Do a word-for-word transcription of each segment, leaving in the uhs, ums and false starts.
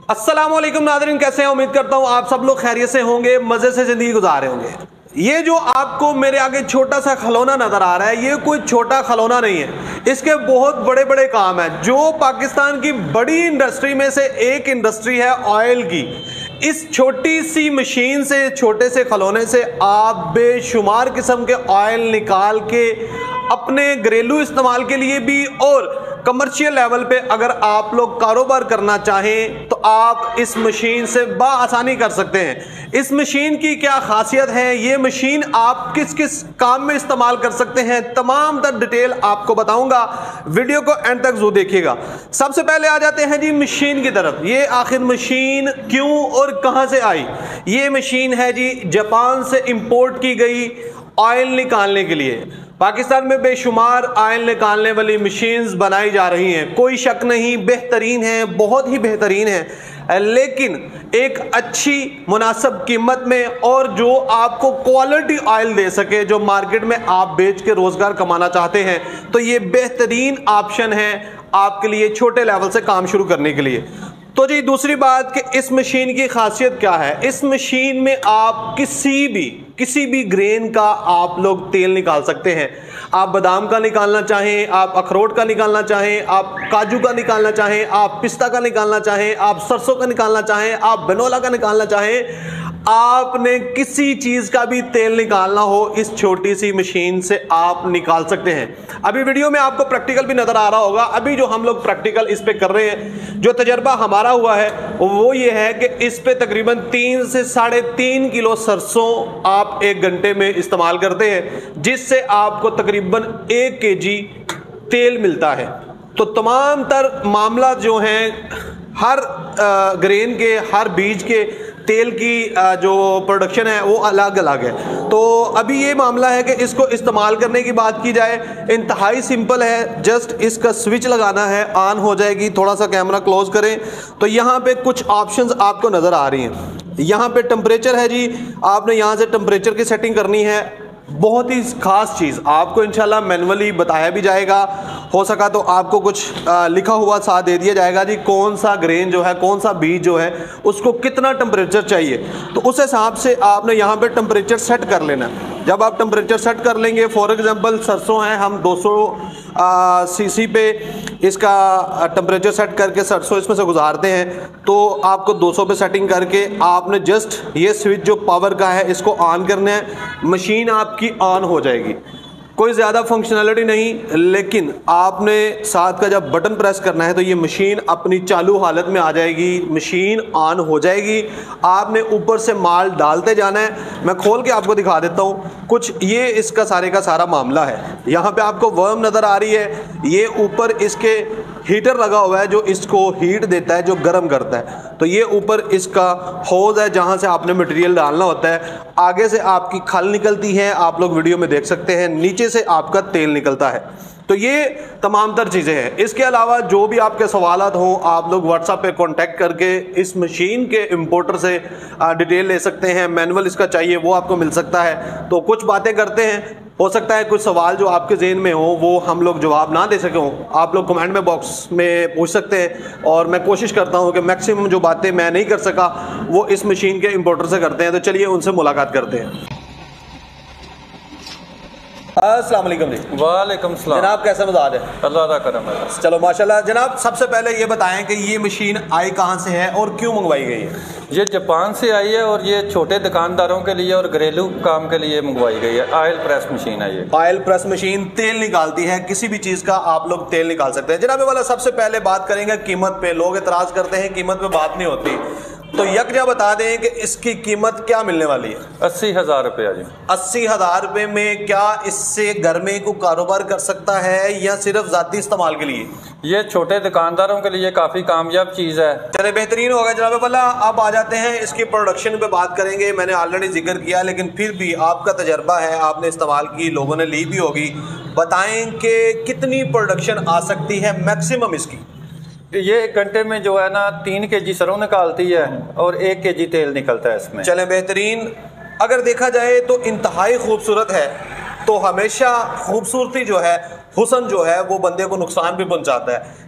अस्सलाम वालेकुम नाज़रीन, कैसे हैं? उम्मीद करता हूं आप सब लोग खैरियत से होंगे, मजे से जिंदगी गुजार रहे होंगे। ये जो आपको मेरे आगे छोटा सा खिलौना नजर आ रहा है, ये कोई छोटा खिलौना नहीं है, इसके बहुत बड़े बड़े काम हैं। जो पाकिस्तान की बड़ी इंडस्ट्री में से एक इंडस्ट्री है ऑयल की, इस छोटी सी मशीन से, छोटे से खिलौने से आप बेशुमार किस्म के ऑयल निकाल के अपने घरेलू इस्तेमाल के लिए भी और कमर्शियल लेवल पे अगर आप लोग कारोबार करना चाहें तो आप इस मशीन से बआसानी कर सकते हैं। इस मशीन की क्या खासियत है, ये मशीन आप किस किस काम में इस्तेमाल कर सकते हैं, तमाम तर डिटेल आपको बताऊंगा। वीडियो को एंड तक जरूर देखिएगा। सबसे पहले आ जाते हैं जी मशीन की तरफ। ये आखिर मशीन क्यों और कहां से आई? ये मशीन है जी जापान से इंपोर्ट की गई ऑयल निकालने के लिए। पाकिस्तान में बेशुमार ऑयल निकालने वाली मशीन्स बनाई जा रही हैं, कोई शक नहीं, बेहतरीन है, बहुत ही बेहतरीन है, लेकिन एक अच्छी मुनासिब कीमत में और जो आपको क्वालिटी ऑयल दे सके, जो मार्केट में आप बेच के रोजगार कमाना चाहते हैं तो ये बेहतरीन ऑप्शन है आपके लिए छोटे लेवल से काम शुरू करने के लिए। तो जी दूसरी बात कि इस मशीन की खासियत क्या है? इस मशीन में आप किसी भी किसी भी ग्रेन का आप लोग तेल निकाल सकते हैं। आप बादाम का निकालना चाहें, आप अखरोट का निकालना चाहें, आप काजू का निकालना चाहें, आप पिस्ता का निकालना चाहें, आप सरसों का निकालना चाहें, आप बिनोला का निकालना चाहें, आपने किसी चीज का भी तेल निकालना हो इस छोटी सी मशीन से आप निकाल सकते हैं। अभी वीडियो में आपको प्रैक्टिकल भी नजर आ रहा होगा। अभी जो हम लोग प्रैक्टिकल इस पे कर रहे हैं, जो तजर्बा हमारा हुआ है वो ये है कि इस पे तकरीबन तीन से साढ़े तीन किलो सरसों आप एक घंटे में इस्तेमाल करते हैं, जिससे आपको तकरीबन एक के जी तेल मिलता है। तो तमाम तर मामला जो हैं हर ग्रेन के, हर बीज के तेल की जो प्रोडक्शन है वो अलग अलग है। तो अभी ये मामला है कि इसको इस्तेमाल करने की बात की जाए, इंतहाई सिंपल है। जस्ट इसका स्विच लगाना है, ऑन हो जाएगी। थोड़ा सा कैमरा क्लोज करें तो यहाँ पे कुछ ऑप्शंस आपको नज़र आ रही हैं। यहाँ पे टेम्परेचर है जी, आपने यहाँ से टेम्परेचर की सेटिंग करनी है। बहुत ही खास चीज़ आपको इंशाल्लाह मैनुअली बताया भी जाएगा, हो सका तो आपको कुछ आ, लिखा हुआ साथ दे दिया जाएगा जी, कौन सा ग्रेन जो है, कौन सा बीज जो है, उसको कितना टेम्परेचर चाहिए। तो उस हिसाब से आपने यहाँ पे टेम्परेचर सेट कर लेना। जब आप टेम्परेचर सेट कर लेंगे, फॉर एग्जांपल सरसों है, हम दो सौ सीसी पे इसका टेम्परेचर सेट करके सरसों इसमें से गुजारते हैं, तो आपको दो सौ पे सेटिंग करके आपने जस्ट ये स्विच जो पावर का है इसको ऑन करना है, मशीन आपकी ऑन हो जाएगी। कोई ज़्यादा फंक्शनैलिटी नहीं, लेकिन आपने साथ का जब बटन प्रेस करना है तो ये मशीन अपनी चालू हालत में आ जाएगी, मशीन ऑन हो जाएगी। आपने ऊपर से माल डालते जाना है। मैं खोल के आपको दिखा देता हूँ कुछ, ये इसका सारे का सारा मामला है। यहाँ पे आपको वर्म नज़र आ रही है, ये ऊपर इसके हीटर लगा हुआ है जो इसको हीट देता है, जो गर्म करता है। तो ये ऊपर इसका होज है जहाँ से आपने मटेरियल डालना होता है। आगे से आपकी खल निकलती है, आप लोग वीडियो में देख सकते हैं, नीचे से आपका तेल निकलता है। तो ये तमाम तर चीज़ें हैं। इसके अलावा जो भी आपके सवालात हों, आप लोग व्हाट्सएप पे कांटेक्ट करके इस मशीन के इंपोर्टर से डिटेल ले सकते हैं। मैनुअल इसका चाहिए वो आपको मिल सकता है। तो कुछ बातें करते हैं, हो सकता है कुछ सवाल जो आपके ज़हन में हो वो हम लोग जवाब ना दे सके हों, आप लोग कमेंट में बॉक्स में पूछ सकते हैं, और मैं कोशिश करता हूं कि मैक्सिमम जो बातें मैं नहीं कर सका वो इस मशीन के इंपोर्टर से करते हैं। तो चलिए उनसे मुलाकात करते हैं। अस्सलाम वालेकुम जी। वालेकुम सलाम जनाब, कैसा मिजाज है? अल्लाह का करम है। चलो माशाल्लाह। जनाब सबसे पहले ये बताएं कि ये मशीन आई कहाँ से है और क्यों मंगवाई गई है? ये जापान से आई है और ये छोटे दुकानदारों के लिए और घरेलू काम के लिए मंगवाई गई है। ऑयल प्रेस मशीन है ये। ऑयल प्रेस मशीन तेल निकालती है, किसी भी चीज़ का आप लोग तेल निकाल सकते हैं। जनाब वाला सबसे पहले बात करेंगे कीमत पे। लोग एतराज़ करते हैं कीमत पे बात नहीं होती, तो यकजा बता दें कि इसकी कीमत क्या मिलने वाली है? अस्सी हजार रुपया जी। अस्सी हजार रुपये में क्या इससे घर में को कारोबार कर सकता है या सिर्फ जाती इस्तेमाल के लिए? ये छोटे दुकानदारों के लिए काफ़ी कामयाब चीज़ है। चले बेहतरीन होगा जनाब वाला। अब आ जाते हैं इसकी प्रोडक्शन पे बात करेंगे। मैंने ऑलरेडी जिक्र किया, लेकिन फिर भी आपका तजर्बा है, आपने इस्तेमाल की, लोगों ने ली भी होगी, बताएं कि कितनी प्रोडक्शन आ सकती है मैक्सिमम इसकी? ये एक घंटे में जो है ना तीन के जी सरसों निकालती है और एक के जी तेल निकलता है इसमें। चले बेहतरीन। अगर देखा जाए तो इंतहाई खूबसूरत है। तो हमेशा खूबसूरती जो है, हुस्न जो है, वो बंदे को नुकसान भी पहुंचाता है।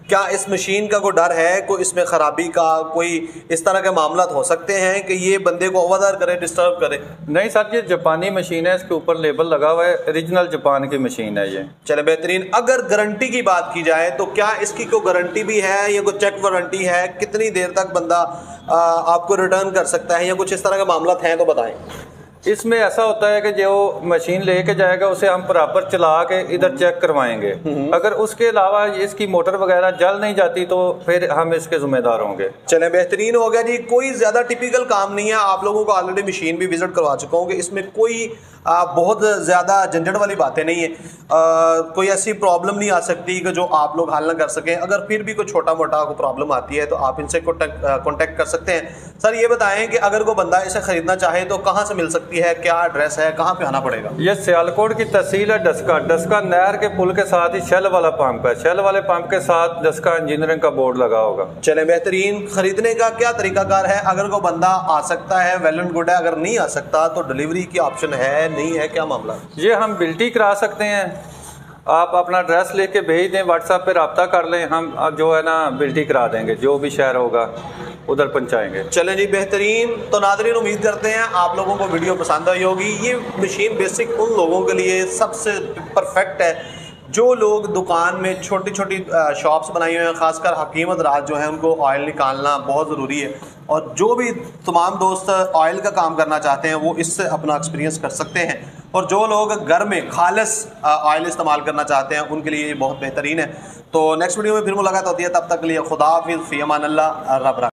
क्या इस मशीन का कोई डर है, कोई इसमें ख़राबी का, कोई इस तरह के मामला हो सकते हैं कि ये बंदे को ओवरदार करे, डिस्टर्ब करे? नहीं सर, ये जापानी मशीन है, इसके ऊपर लेबल लगा हुआ है, ओरिजिनल जापान की मशीन है ये। चले बेहतरीन। अगर गारंटी की बात की जाए तो क्या इसकी कोई गारंटी भी है या कोई चेक वारंटी है? कितनी देर तक बंदा आ, आपको रिटर्न कर सकता है या कुछ इस तरह के मामला हैं तो बताएं। इसमें ऐसा होता है कि जो मशीन लेके जाएगा उसे हम प्रॉपर चला के इधर चेक करवाएंगे। अगर उसके अलावा इसकी मोटर वगैरह जल नहीं जाती तो फिर हम इसके जिम्मेदार होंगे। चलें, बेहतरीन हो गया जी। कोई ज़्यादा टिपिकल काम नहीं है, आप लोगों को ऑलरेडी मशीन भी विजिट करवा चुका हूँ कि इसमें कोई आ, बहुत ज़्यादा झंझट वाली बातें नहीं है। आ, कोई ऐसी प्रॉब्लम नहीं आ सकती कि जो आप लोग हल ना कर सकें। अगर फिर भी कोई छोटा मोटा कोई प्रॉब्लम आती है तो आप इनसे कॉन्टेक्ट कर सकते हैं। सर ये बताएं कि अगर कोई बंदा इसे ख़रीदना चाहे तो कहाँ से मिल सकती है, क्या एड्रेस है, कहाँ पे आना पड़ेगा? ये सियालकोट की तहसील है डस्का। डस्का नहर के पुल के साथ ही शेल वाला पंप है, शेल वाले पंप के साथ डस्का इंजीनियरिंग का बोर्ड लगा होगा। चलें, बेहतरीन। खरीदने का क्या तरीकाकार है? अगर कोई बंदा आ सकता है वेल एंड गुड है, अगर नहीं आ सकता तो डिलीवरी की ऑप्शन है, नहीं है, क्या मामला? ये हम बिल्टी करा सकते हैं, आप अपना एड्रेस लेके भेज दें, व्हाट्सएप पे रब्ता कर लें, हम जो है ना बिल्टी करा देंगे, जो भी शहर होगा उधर पहुंचाएंगे। चलें जी, बेहतरीन। तो नाज़रीन, उम्मीद करते हैं आप लोगों को वीडियो पसंद आई होगी। ये मशीन बेसिक उन लोगों के लिए सबसे परफेक्ट है जो लोग दुकान में छोटी छोटी शॉप्स बनाई हुई हैं, खासकर हकीम हज़रात जो हैं उनको ऑयल निकालना बहुत ज़रूरी है। और जो भी तमाम दोस्त ऑयल का काम करना चाहते हैं वो इससे अपना एक्सपीरियंस कर सकते हैं। और जो लोग घर में खालिस ऑयल इस्तेमाल करना चाहते हैं उनके लिए ये बहुत बेहतरीन है। तो नेक्स्ट वीडियो में फिर मुलाकात होती है, तब तक के लिए खुदा हाफिज़, फ़ी अमान अल्लाह, रब रखा।